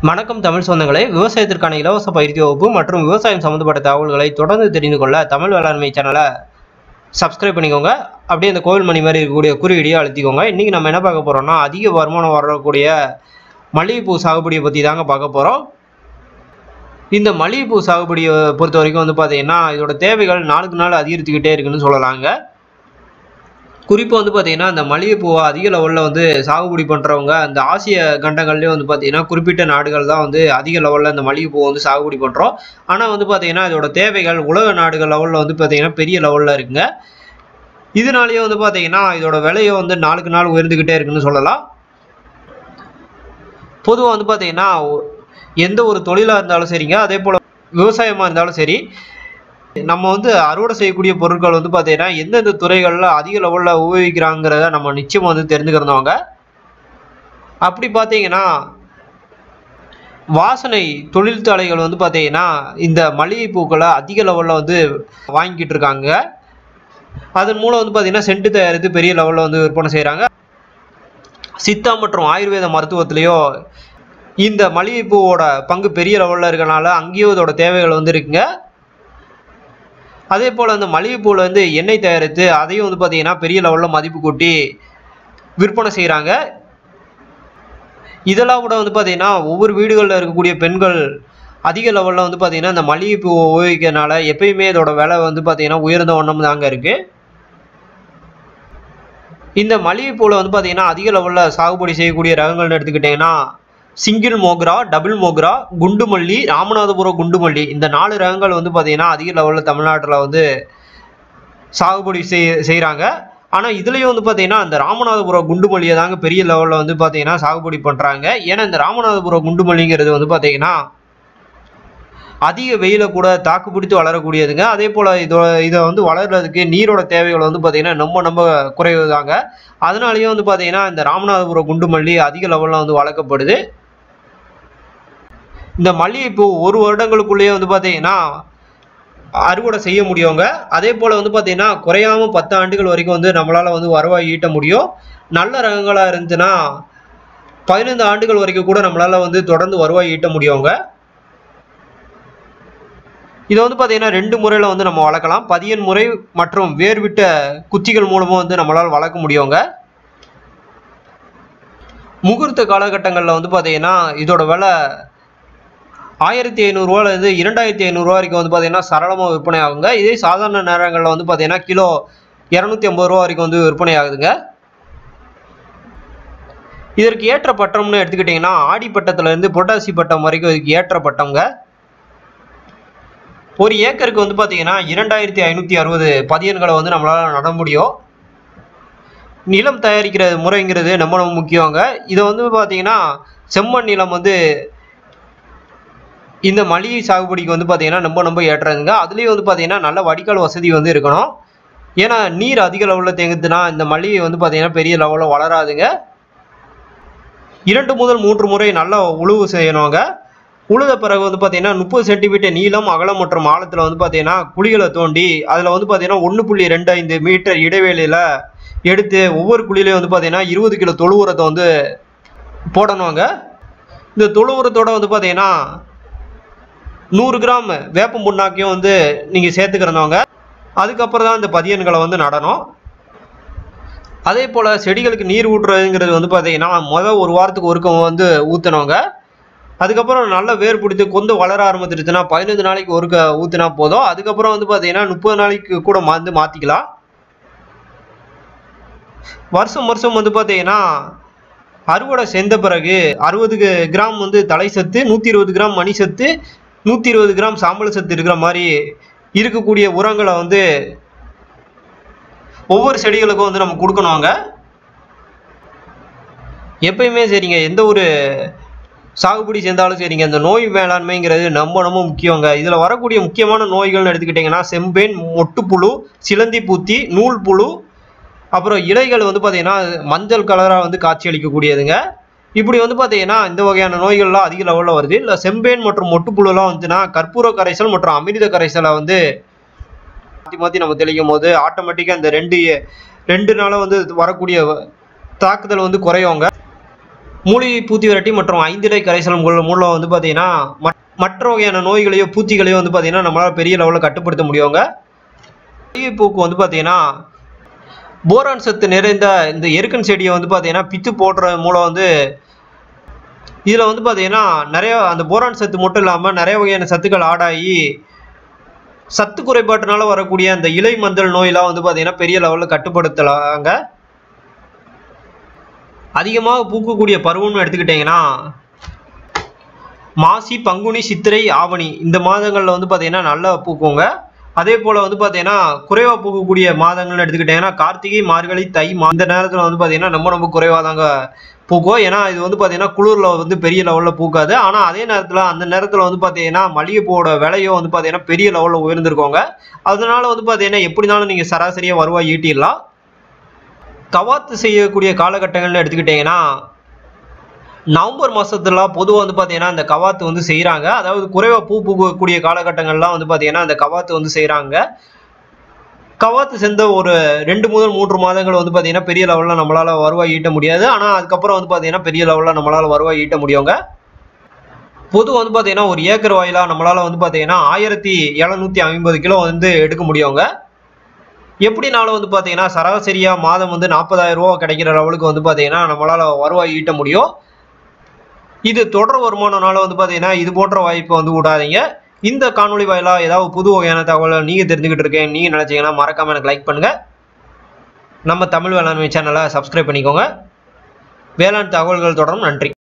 வணக்கம் தமிழ் சொந்தங்களே, விவசாயத்திற்கான இலவச பயிற்சி வகுப்பு மற்றும் விவசாயம் சம்பந்தப்பட்ட தகவல்களை தொடர்ந்து தெரிந்து கொள்ள தமிழ் வேளாண்மை சேனலை சப்ஸ்கிரைப் பண்ணிக்கோங்க. அப்படியே இந்த கோவில் மணி மாதிரி இருக்கக்கூடிய குறியீடியை அழுத்திக்கோங்க. இன்றைக்கி நம்ம என்ன பார்க்க போகிறோம்னா, அதிக வருமானம் வரக்கூடிய மல்லிகைப்பூ சாகுபடியை பற்றி தாங்க பார்க்க போகிறோம். இந்த மல்லிகைப்பூ சாகுபடியை பொறுத்த வரைக்கும் பார்த்தீங்கன்னா இதோட தேவைகள் நாளுக்கு நாள் அதிகரித்துக்கிட்டே இருக்குன்னு சொல்லலாங்க. குறிப்பாக பார்த்தீங்கன்னா இந்த மல்லிகைப்பூவை அதிக லெவலில் சாகுபடி பண்ணுறவங்க அந்த ஆசிய கண்டங்கள்லேயே பார்த்தீங்கன்னா குறிப்பிட்ட நாடுகள் தான் அதிக லெவலில் இந்த மல்லிகைப்பூவை சாகுபடி பண்ணுறோம். ஆனால் பார்த்தீங்கன்னா இதோட தேவைகள் உலக நாடுகள் லெவலில் பார்த்தீங்கன்னா பெரிய லெவலில் இருக்குங்க. இதனாலேயே பார்த்தீங்கன்னா இதோட விலையை நாளுக்கு நாள் உயர்ந்துக்கிட்டே இருக்குன்னு சொல்லலாம். பொதுவாக பார்த்தீங்கன்னா எந்த ஒரு தொழிலாக இருந்தாலும் சரிங்க, அதே போல் விவசாயமாக இருந்தாலும் சரி, நம்ம அறுவடை செய்யக்கூடிய பொருட்கள் பார்த்தீங்கன்னா எந்தெந்த துறைகளில் அதிக லெவலில் உபயோகிக்கிறாங்கிறத நம்ம நிச்சயமாக தெரிஞ்சுக்கிறவங்க. அப்படி பார்த்தீங்கன்னா வாசனை தொழிற்சாலைகள் பார்த்தீங்கன்னா இந்த மல்லிகை பூக்களை அதிக லெவலில் வாங்கிக்கிட்டு இருக்காங்க. அதன் மூலம் பார்த்தீங்கன்னா சென்ட் தயாரித்து பெரிய லெவலில் விற்பனை செய்கிறாங்க. சித்தா மற்றும் ஆயுர்வேத மருத்துவத்திலேயோ இந்த மல்லிகை பூவோட பங்கு பெரிய லெவலில் இருக்கனால அங்கேயும் இதோட தேவைகள் இருக்குங்க. அதே போல் அந்த மல்லிகைப்பூவில் எண்ணெய் தயாரித்து அதையும் பார்த்தீங்கன்னா பெரிய லெவலில் மதிப்பு கூட்டி விற்பனை செய்கிறாங்க. இதெல்லாம் கூட பார்த்தீங்கன்னா ஒவ்வொரு வீடுகளில் இருக்கக்கூடிய பெண்கள் அதிக லெவலில் பார்த்தீங்கன்னா இந்த மல்லிகைப்பூ உபயோகிக்கிறதுனால எப்பயுமே இதோட விலை பார்த்தீங்கன்னா உயர்ந்த வண்ணம் தாங்க இருக்குது. இந்த மல்லிகைப்பூவில் பார்த்தீங்கன்னா அதிக லெவலில் சாகுபடி செய்யக்கூடிய ரகங்கள்னு எடுத்துக்கிட்டிங்கன்னா சிங்கிள் மோக்ரா, டபுள் மோக்ரா, குண்டு மல்லி, ராமநாதபுரம் குண்டு மல்லி, இந்த 4 ரகங்கள் பார்த்தீங்கன்னா அதிக லெவலில் தமிழ்நாட்டில் சாகுபடி செய்கிறாங்க. ஆனால் இதுலேயும் பார்த்தீங்கன்னா இந்த ராமநாதபுரம் குண்டு மல்லியை தாங்க பெரிய லெவலில் பார்த்தீங்கன்னா சாகுபடி பண்ணுறாங்க. ஏன்னா இந்த ராமநாதபுரம் குண்டு மல்லிங்கிறது பார்த்தீங்கன்னா அதிக வெயில கூட தாக்கு பிடித்து வளரக்கூடியதுங்க. அதே போல் இதை வளர்கிறதுக்கு நீரோட தேவைகள் பார்த்தீங்கன்னா ரொம்ப குறைவு தாங்க. அதனாலேயும் பார்த்தீங்கன்னா இந்த ராமநாதபுரம் குண்டு மல்லி அதிக லெவலில் வளர்க்கப்படுது. இந்த மல்லிகைப்பூ 1 வருடங்களுக்குள்ளேயே பார்த்தீங்கன்னா அறுவடை செய்ய முடியுங்க. அதே போல் பார்த்தீங்கன்னா குறையாமல் 10 ஆண்டுகள் வரைக்கும் நம்மளால் வருவாய் ஈட்ட முடியும். நல்ல ரகங்களாக இருந்துச்சுன்னா 15 ஆண்டுகள் வரைக்கும் கூட நம்மளால் தொடர்ந்து வருவாய் ஈட்ட முடியுங்க. இதை பார்த்தீங்கன்னா 2 முறையில் நம்ம வளர்க்கலாம். பதியன் முறை மற்றும் வேர்விட்ட குச்சிகள் மூலமும் நம்மளால் வளர்க்க முடியுங்க. முகூர்த்த காலகட்டங்களில் பார்த்தீங்கன்னா இதோட விலை 1500 ரூபாயிலிருந்து 2500 ரூபா வரைக்கும் பார்த்தீங்கன்னா சரளமாக விற்பனை ஆகுங்க. இதே சாதாரண நேரங்களில் பார்த்தீங்கன்னா கிலோ 250 ரூபா வரைக்கும் விற்பனை ஆகுதுங்க. இதற்கு ஏற்ற பட்டம்னு எடுத்துக்கிட்டிங்கன்னா ஆடி பட்டத்துலேருந்து புரட்டாசி பட்டம் வரைக்கும் இதுக்கு ஏற்ற பட்டம்ங்க. 1 ஏக்கருக்கு பார்த்தீங்கன்னா 2560 பதியன்களை நம்மளால் நட முடியும். நிலம் தயாரிக்கிற முறைங்கிறது ரொம்ப முக்கியங்க. இதை பார்த்தீங்கன்னா செம்மண் நிலம் இந்த மல்லிகை சாகுபடிக்கு பார்த்தீங்கன்னா ரொம்ப ஏற்றதுங்க. அதுலேயும் பார்த்தீங்கன்னா நல்ல வடிகால் வசதி இருக்கணும். ஏன்னா நீர் அதிக லெவலில் தேங்குதுன்னா இந்த மல்லிகை பார்த்தீங்கன்னா பெரிய லெவலில் வளராதுங்க. 2 முதல் 3 முறை நல்லா உழுவு செய்யணுங்க. உழுத பிறகு பார்த்தீங்கன்னா 30 சென்டிமீட்டர் நீளம், அகலம் மற்றும் ஆழத்தில் பார்த்தீங்கன்னா குழிகளை தோண்டி அதில் பார்த்தீங்கன்னா 1.25 மீட்டர் இடைவெளியில் எடுத்து ஒவ்வொரு குழியிலையும் பார்த்தீங்கன்னா 20 கிலோ தொழு உரத்தை போடணுங்க. இந்த தொழு உரத்தோட பார்த்தீங்கன்னா 100 கிராம் வேப்பம் புண்ணாக்கையும் நீங்கள் சேர்த்துக்கிறவங்க. அதுக்கப்புறம் தான் இந்த பதியன்களை நடணும். அதே போல் செடிகளுக்கு நீர் ஊற்றுறதுங்கிறது பார்த்தீங்கன்னா முதல் 1 வாரத்துக்கு ஒருக்க ஊற்றணுங்க. அதுக்கப்புறம் நல்ல வேர் பிடித்து கொந்து வளர ஆரம்பிச்சிருச்சுன்னா 15 நாளைக்கு ஒருக்க ஊற்றினா போதும். அதுக்கப்புறம் பார்த்தீங்கன்னா 30 நாளைக்கு கூட மாற்றிக்கலாம். வருஷம் பார்த்தீங்கன்னா அறுவடை செஞ்ச பிறகு 60 கிராம் தலை சத்து, 120 கிராம் மணி சத்து, 120 கிராம் சாம்பல் சத்து இருக்கிற மாதிரி இருக்கக்கூடிய உரங்களை ஒவ்வொரு செடிகளுக்கும் நம்ம கொடுக்கணுங்க. எப்பயுமே சரிங்க, எந்த ஒரு சாகுபடி செஞ்சாலும் சரிங்க, இந்த நோய் மேலாண்மைங்கிறது ரொம்ப முக்கியங்க. இதில் வரக்கூடிய முக்கியமான நோய்கள்னு எடுத்துக்கிட்டிங்கன்னா செம்பேன், மொட்டுப்புழு, சிலந்தி பூத்தி, நூல் புழு, அப்புறம் இலைகள் பார்த்தீங்கன்னா மஞ்சள் கலராக காட்சி அளிக்கக்கூடியதுங்க. இப்படி பார்த்தீங்கன்னா இந்த வகையான நோய்கள்லாம் அதிக லெவலில் வருது. இல்லை செம்பேன் மற்றும் மொட்டுப்புழுலாம் வந்துச்சுன்னா கற்பூர கரைசல் மற்றும் அமிர்த கரைசலை மாற்றி நம்ம தெளிக்கும் போது ஆட்டோமேட்டிக்காக இந்த 2 நாளாக வரக்கூடிய தாக்குதல் குறையுங்க. மூலிகை பூச்சி விரட்டி மற்றும் 5 இலை கரைசல் மூலம் வந்து பார்த்தீங்கன்னா மற்ற வகையான நோய்களையோ பூச்சிகளையோ வந்து பார்த்தீங்கன்னா நம்மளால் பெரிய லெவலில் கட்டுப்படுத்த முடியுங்க. மல்லிகைப்பூக்கு வந்து பார்த்தீங்கன்னா போரான் சத்து நிறைந்த இந்த எருக்கன் செடியை வந்து பார்த்தீங்கன்னா பித்து போடுறது மூலம் வந்து இதில் வந்து பார்த்தீங்கன்னா நிறைய அந்த போரான் சத்து மட்டும் இல்லாமல் நிறைய வகையான சத்துக்கள் ஆடாகி சத்து குறைபாட்டினால வரக்கூடிய அந்த இலை மஞ்சள் நோயெல்லாம் வந்து பார்த்தீங்கன்னா பெரிய லெவலில் கட்டுப்படுத்தலாங்க. அதிகமாக பூக்கக்கூடிய பருவம்னு எடுத்துக்கிட்டிங்கன்னா மாசி, பங்குனி, சித்திரை, ஆவணி இந்த மாதங்களில் வந்து பார்த்தீங்கன்னா நல்லா பூக்குங்க. அதே போல் வந்து பார்த்தீங்கன்னா குறைவாக பூக்கக்கூடிய மாதங்கள்னு எடுத்துக்கிட்டிங்கன்னா கார்த்திகை, மார்கழி, தை இந்த நேரத்தில் வந்து பார்த்தீங்கன்னா ரொம்ப குறைவாக தாங்க பூக்கும். ஏன்னா இது வந்து பார்த்தீங்கன்னா குளிரில் வந்து பெரிய லெவலில் பூக்காது. ஆனால் அதே நேரத்தில் அந்த நேரத்தில் வந்து பார்த்தீங்கன்னா மல்லிகைப்பூவோட விலையும் வந்து பார்த்தீங்கன்னா பெரிய லெவலில் உயர்ந்திருக்கோங்க. அதனால வந்து பார்த்தீங்கன்னா எப்படினாலும் நீங்கள் சராசரியாக வருவாய் ஈட்டிடலாம். கவாத்து செய்யக்கூடிய காலகட்டங்கள்னு எடுத்துக்கிட்டிங்கன்னா நவம்பர் மாதத்துல பொதுவாக வந்து பார்த்தீங்கன்னா அந்த கவாத்து வந்து செய்கிறாங்க. அதாவது குறைவாக பூக்கக்கூடிய காலகட்டங்கள்லாம் வந்து பார்த்தீங்கன்னா அந்த கவாத்து வந்து செய்கிறாங்க. கவாத்து செஞ்ச ஒரு 2 முதல் 3 மாதங்கள் வந்து பார்த்தீங்கன்னா பெரிய லெவலில் நம்மளால் வருவாய் ஈட்ட முடியாது. ஆனால் அதுக்கப்புறம் வந்து பார்த்தீங்கன்னா பெரிய லெவலில் நம்மளால் வருவாய் ஈட்ட முடியுங்க. பொதுவாக வந்து பார்த்தீங்கன்னா ஒரு ஏக்கர் வாயிலாக நம்மளால் வந்து பார்த்தீங்கன்னா 1750 கிலோ வந்து எடுக்க முடியுங்க. எப்படினாலும் வந்து பார்த்தீங்கன்னா சராசரியாக மாதம் வந்து 40,000 ரூபா கிடைக்கிற லெவலுக்கு வந்து பார்த்தீங்கன்னா நம்மளால் வருவாய் ஈட்ட முடியும். இது தொடர் வருமானம்னால வந்து பார்த்தீங்கன்னா இது போன்ற வாய்ப்பை வந்து விடாதீங்க. இந்த காணொலி வாயிலாக ஏதாவது புது வகையான தகவலை நீங்கள் தெரிஞ்சுக்கிட்டு இருக்கேன் நீங்கள் நினச்சிங்கன்னா மறக்காமல் எனக்கு லைக் பண்ணுங்கள். நம்ம தமிழ் வேளாண்மை சேனலை சப்ஸ்கிரைப் பண்ணிக்கோங்க. வேளாண் தகவல்கள் தொடரும். நன்றி.